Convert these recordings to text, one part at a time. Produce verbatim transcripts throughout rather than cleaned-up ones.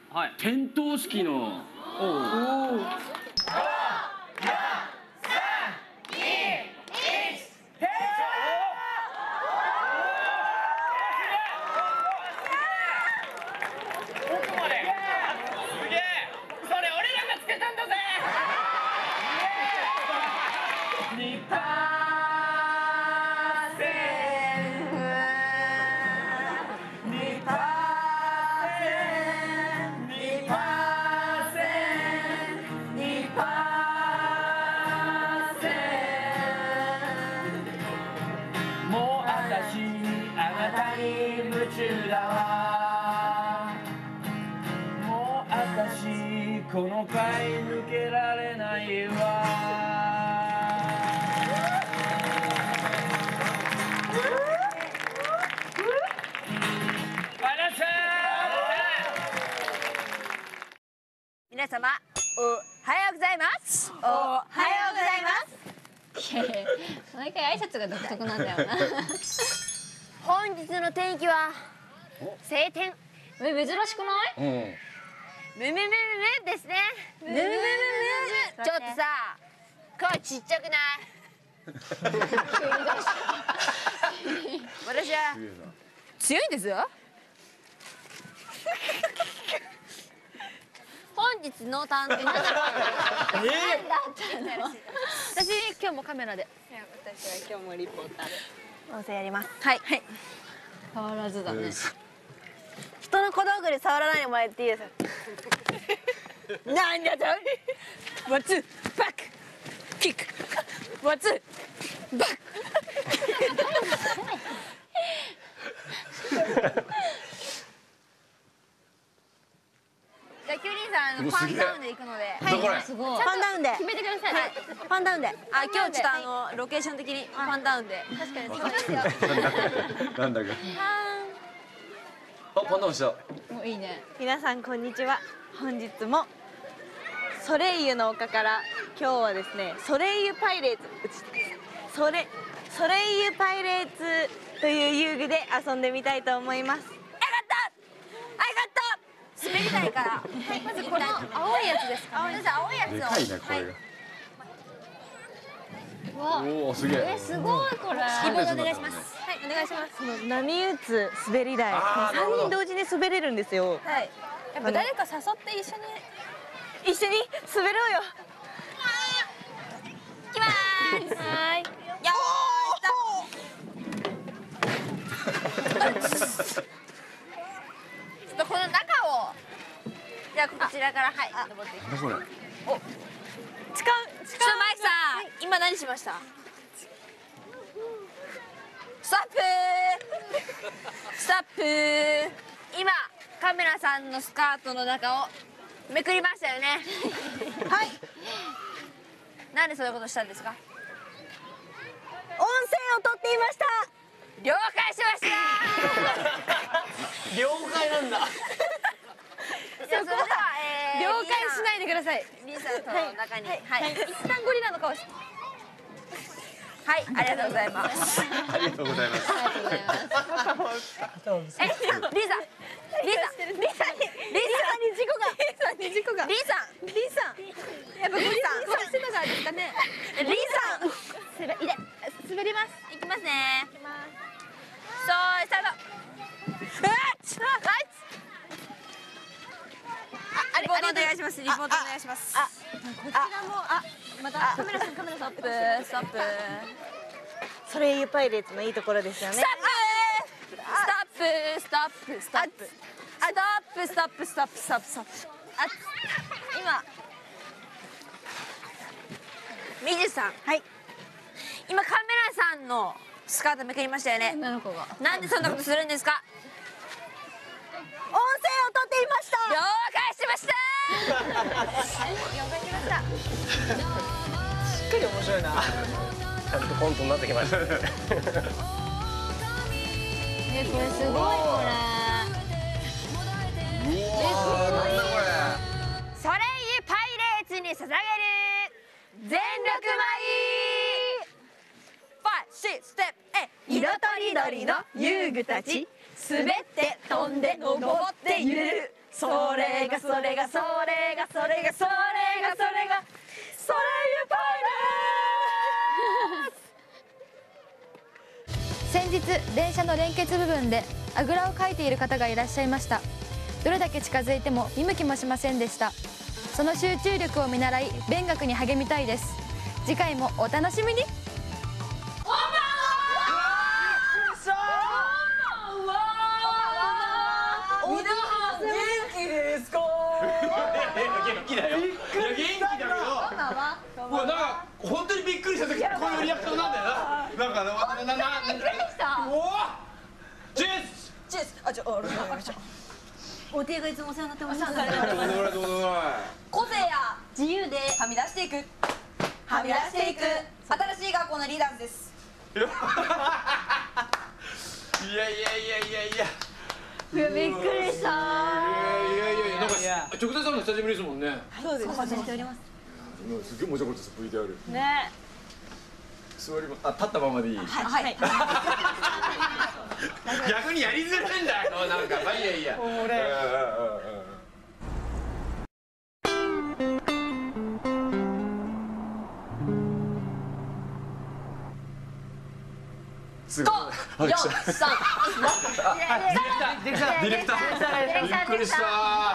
点灯式の。おお。 この階抜けられないわ。 皆様おはようございます。おはようございます。 毎回挨拶が独特なんだよな。 本日の天気は晴天。 え、珍しくない？ うん。 むむむむむですね。むむむむむ。ちょっとさ、声ちっちゃくない？私は強いんですよ。本日の担当。え？私今日もカメラで。 私は今日もリポーターで。 音声やります。はい。はい。 変わらずだね。 人の小道具で触らないでもらっていいですか。なんだと。ワンツーバックキック。ワンツーバック。じゃあキュウリンさんパンダウンで行くので。 どこれ？ すごい。 パンダウンで決めてください。 はい。パンダウンで。あ、今日ちょっとあのロケーション的にパンダウンで。確かにそうですよ。 なんだか。あ、パンダウンした。 もういいね。 皆さんこんにちは。本日もソレイユの丘から今日はですね、ソレイユパイレーツ、ソレソレイユパイレーツという遊具で遊んでみたいと思います。あがったあがった滑り台から、はい、まずこの青いやつですかね。青いやつをでかいねこれが。 わ、 おお、すげえ。 え、すごいこれ。 リポートお願いします。はい、お願いします。その波打つ滑り台、三人同時に滑れるんですよ。はい。やっぱ誰か誘って一緒に一緒に滑ろうよ。いきまーす。はい。よーい。ちょっとこの中を、じゃあこちらからはい登っていきます。お、使う。ちょっとマイクさん、今何しました？ストップー。ストップー。今カメラさんのスカートの中をめくりましたよね。はい。なんでそういうことしたんですか？音声を取っていました。了解しました。 了解なんだ。 じゃあそれでは、えー、了解しないでください。リンさんとの中に、はい、はい、一旦ゴリラの顔して。はい、ありがとうございます。 ありがとうございます。 ありがとうございます。 え、リンさん、リンさん、リンさん、リンさんに、リンさんに事故が、リンさんに事故が、リンさん、リンさん、やっぱゴリさん、そうしてたからですかね。リンさん、滑り、滑ります。いきますね。いきます。そう、スタート。あっ、あっ。リポートお願いします。リポートお願いします。あ、こちらも、あ、またカメラさん、カメラさん、ストップ、ストップ。ソレイユパイレーツのいいところですよね。ストップ、ストップ、ストップ、ストップ、ストップ、ストップ、ストップ、ストップ。あ、今、みじゅさん。はい。今カメラさんのスカートめくりましたよね。 女の子が。 なんでそんなことするんですか？音声を取っていました。了解しました。了解しました。 しっかり面白いな。ちゃんとコントになってきましたね。 え、これすごいこれ。 うわー、なんだこれ。 ソレイユパイレーツに捧げる全力舞。ファイブ、シックス、ステップ、エイ。色とりどりの遊具たち。滑って飛んで登って揺れる。 それがそれがそれがそれがそれがそれがそれゆパ先日電車の連結部分であぐらをかいている方がいらっしゃいました。どれだけ近づいても見向きもしませんでした。その集中力を見習い勉学に励みたいです。次回もお楽しみに。 元気だよ。いや元気だけど、うわなんか本当にびっくりした時こういうリアクションなんだよな。なんかなななびっくりした。おお。チェス。 チェス。あちょあれお手がいつもお世話になってます。 どうでもないどうでもない。 個性や自由ではみ出していく。はみ出していく新しい学校のリーダーズです。 いやいやいやいやいや。 びっくりした。 いやいやいやなんか直接会うの久しぶりですもんね。 そうです。お待ちしております。 すげえ面白かったです ブイディーアール。 ね。 座りまあ立ったままでいい。 はいはい。 逆にやりづらいんだよ。なんかまあいいやいいや。すごい。 四三。 ディレクター。ディレクター。びっくりした。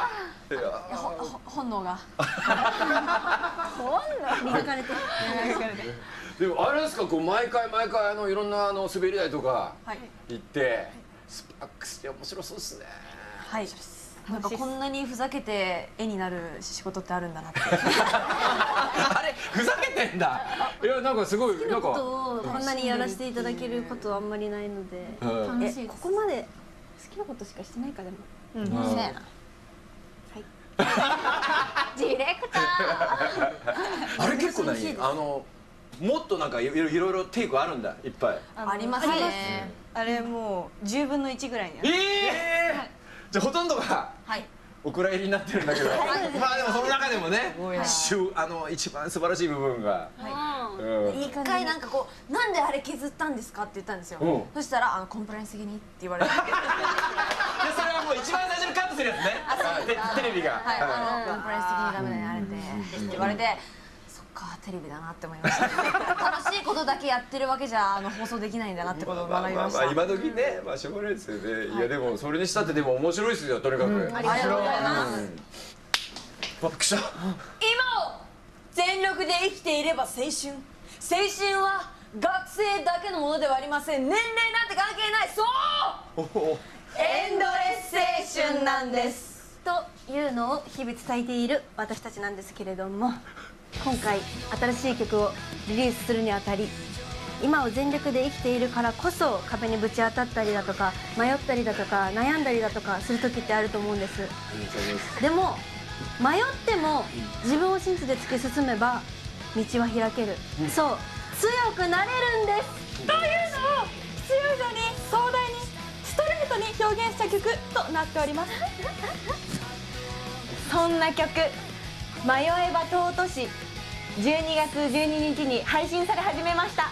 本能が。本能。磨かれて。 でもあれですか、こう毎回毎回あのいろんなあの滑り台とか行ってスパックスって面白そうですね。 はい。なんかこんなにふざけて絵になる仕事ってあるんだなって。 あれふざけてんだ。いやなんかすごいなんかこんなにやらせていただけることはあんまりないので、えここまで好きなことしかしてないかでも。 うん。そうやな。 ディレクター。 あれ結構何あのもっとなんかいろいろテイクあるんだいっぱい。 ありますね。 あれもうじゅうぶんのいちぐらいにある。 ええ。じゃあほとんどがお蔵入りになってるんだけど、まあでもその中でもね、あの一番素晴らしい部分が。 一回なんかこうなんであれ削ったんですかって言ったんですよ。そしたらあのコンプライアンス的にって言われて。 でそれはもう一番最初にカットするやつね。テレビが。 はいあのコンプライアンス的にダメだねあれってって言われて。かテレビだなって思いました。楽しいことだけやってるわけじゃあの放送できないんだなってことを学びました。 今時ね、まあしょうがないですよね。いやでもそれにしたってでも面白いですよとにかく。 ありがとうございます。 びっくりした。 今を全力で生きていれば青春。青春は学生だけのものではありません。年齢なんて関係ない。そう。エンドレス青春なんです。 というのを日々伝えている私たちなんですけれども。今回新しい曲をリリースするにあたり今を全力で生きているからこそ壁にぶち当たったりだとか迷ったりだとか悩んだりだとかする時ってあると思うんです。でも迷っても自分を信じて突き進めば道は開ける、うん、そう強くなれるんですというのを必要以上に壮大にストレートに表現した曲となっておりますそんな曲迷えば尊しじゅうにがつじゅうににちに配信され始めました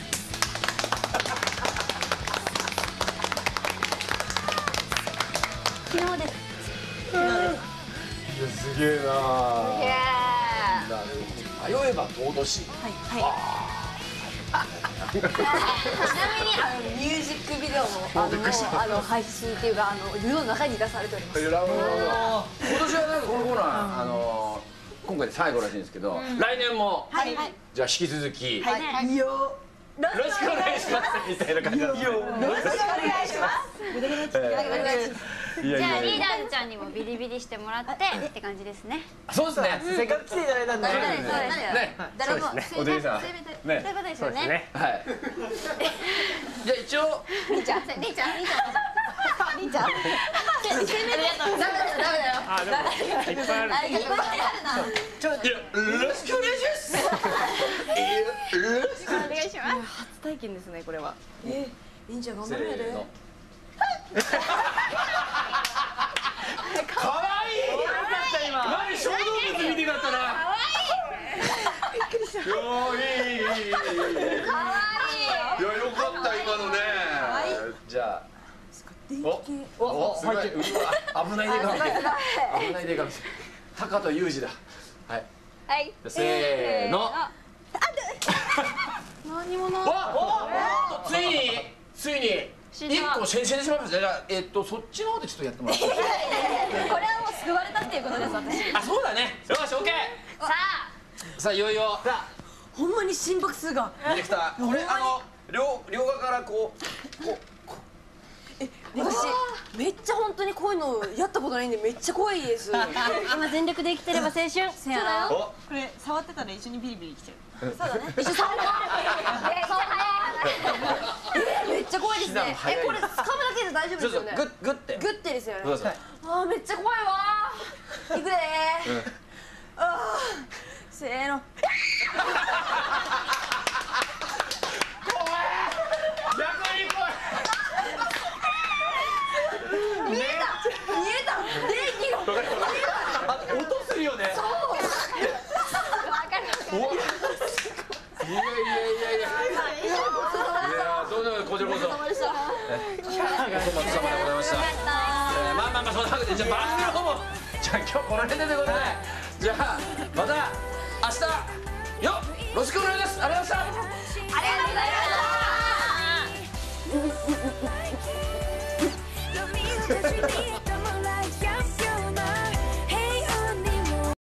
昨日です昨日ですいやすげえなー。迷えば尊し。 はいはいちなみにあのミュージックビデオもあのあの配信っていうかあの世の中に出されております。 なるほど。今年はなんかこのコーナーあの今回で最後らしいんですけど、来年もじゃあ引き続きよろしくお願いしますみたいな感じなんですね。よろしくお願いします。 じゃあリーダーズちゃんにもビリビリしてもらってって感じですね。 そうですね。 せっかく来ていただいたんで。 ね。 誰もおでりさん。 そういうことですよね。 はい。じゃあ一応りーちゃん、りーちゃん、りーちゃん。 りーちゃん。ダメだよ、ダメだよ。 あ、でもいっぱいある。 いっぱいあるな。 ちょっとよろしくお願いします。よろしくお願いします。 初体験ですねこれは。 え、りんちゃん頑張るやで。 かわいい。何小動物みたいだったな。かわいい。びっくりした。いやいいいいいいいいい。かわいい。いやよかった今のね。じゃあおおすごい。うわ危ないでかみ。危ないでかみ。高と裕二だ。はい。 はい。 せーの。 何者？ わお。ついについに一個先生でしまいました。じゃあえっとそっちの方でちょっとやってもらって。 これはもう救われたっていうことです私。 あそうだね。よしオッケー。さあさあいよいよ。 ほんまに心拍数が。 ディレクター。これあの両両側からこうこう。 私めっちゃ本当にこういうのやったことないんでめっちゃ怖いです。 今全力で生きてれば青春。そうだよ。 これ触ってたら一緒にビリビリきちゃう。 そうだね。一緒触る。えめっちゃ怖いですね。えこれ掴むだけで大丈夫ですよね。 グッグッて。 グッてですよね。 そうそう。 あーめっちゃ怖いわー。いくでー。あーせーの。 逆に怖い。 見えた見えた電気が見えた。音するよね。 た。わかる。 いやいやいやいや。いやどうぞこちらこそ。ごちそうさまでございました。まあまあまあそんなわけでじゃあ番組の方もじゃあ今日この辺でということでじゃあまた明日よろしくお願いします。ありがとうございました。 ありがとうございました。